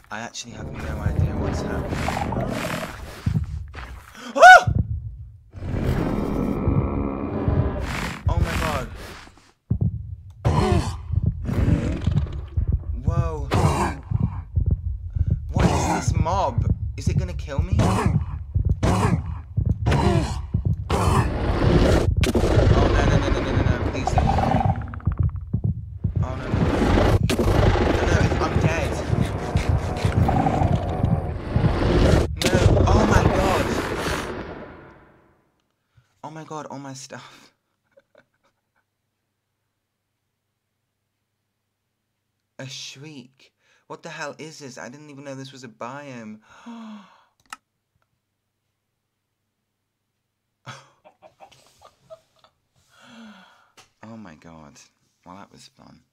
I actually have no idea what's happening. Ah! Oh my god. Whoa. What is this mob? Is it gonna kill me? Oh no, no, no, no, no, no, no, please don't kill me. Oh no, no, no. No, no, I'm dead. No, oh my god. Oh my god, all my stuff. A shriek. What the hell is this? I didn't even know this was a biome. Oh my god. Well, that was fun.